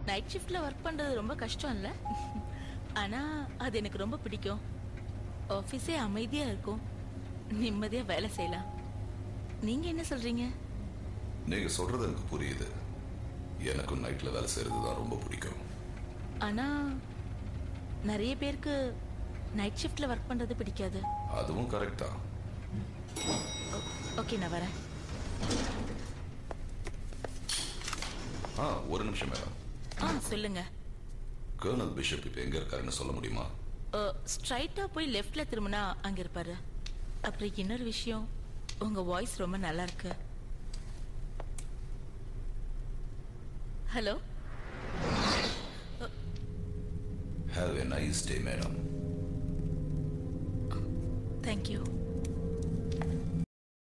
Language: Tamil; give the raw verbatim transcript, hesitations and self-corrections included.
நைட் ஷிஃப்ட்ல ஒர்க் பண்றது ரொம்ப கஷ்டம் இல்ல, ஆனா அது எனக்கு ரொம்ப பிடிக்கும். ஆபீஸே அமைதியா இருக்கும், நிம்மதியா வேலை செய்யலாம். நீங்க என்ன சொல்றீங்க? நீங்க சொல்றது எனக்கு புரியுது. எனக்கும் நைட்ல வேலை செய்யறது தான் ரொம்ப பிடிக்கும். ஆனா நிறைய பேருக்கு நைட் ஷிஃப்ட்ல ஒர்க் பண்றது பிடிக்காது. அதுவும் கரெக்ட் தான். ஓகே, நான் வரேன். ஆ, ஒரு நிமிஷம் மேடம். ஆ, சொல்லுங்க. கர்னல் பிஷப் இப்ப எங்க இருக்காருன்னு சொல்ல முடியுமா? ஸ்ட்ரைட்டா போய் லெஃப்ட்ல திரும்பினா அங்க இருப்பாரு. அப்புறம் இன்னொரு விஷயம், உங்க வாய்ஸ் ரொம்ப நல்லா இருக்கு. Hello. Have a nice day, madam. Thank you.